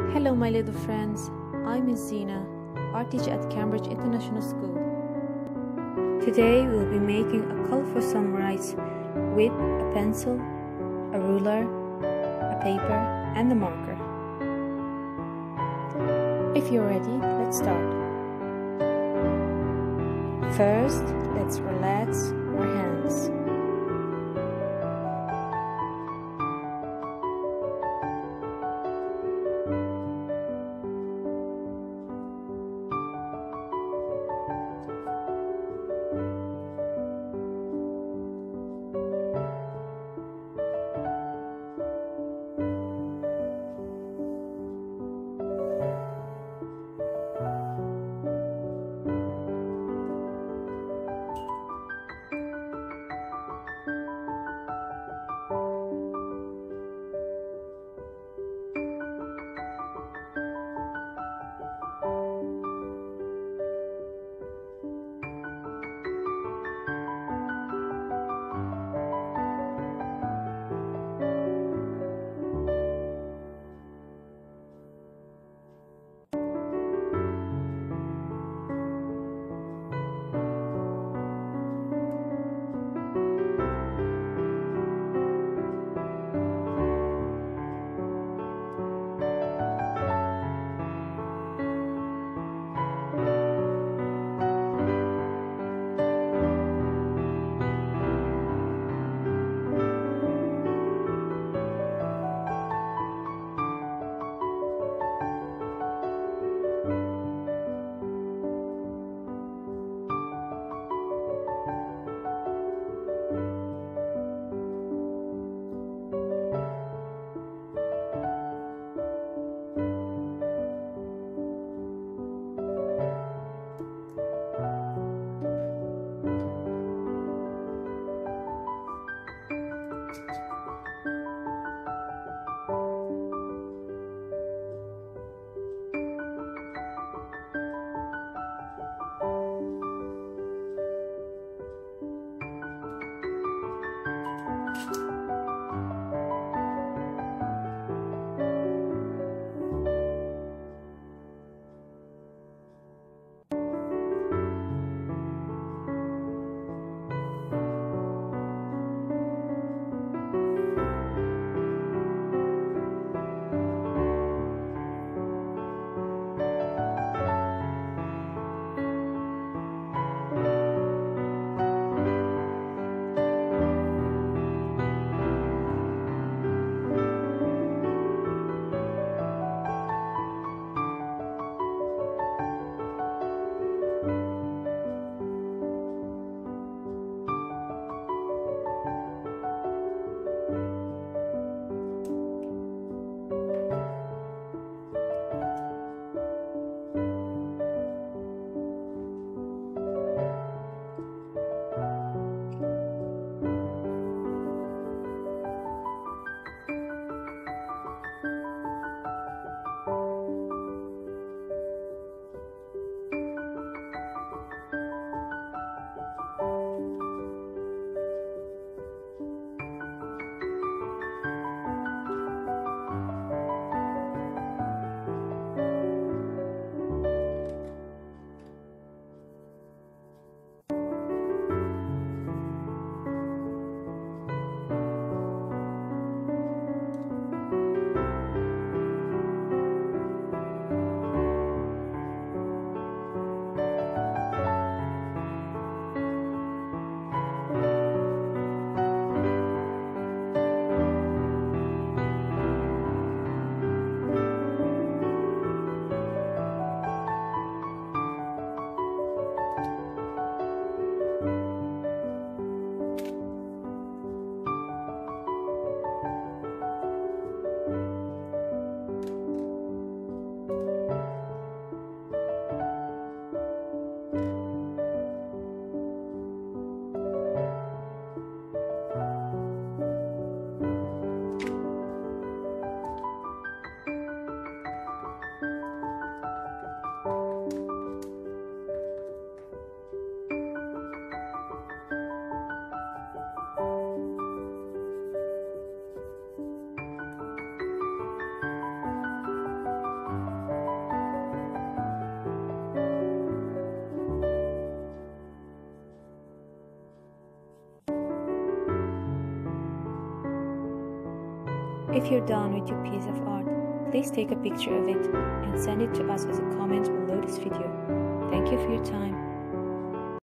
Hello, my little friends. I'm Miss Zina, art teacher at Cambridge International School. Today we'll be making a colorful sunrise with a pencil, a ruler, a paper, and a marker. If you're ready, let's start. First, let's relax our hands. If you're done with your piece of art, please take a picture of it and send it to us as a comment below this video. Thank you for your time.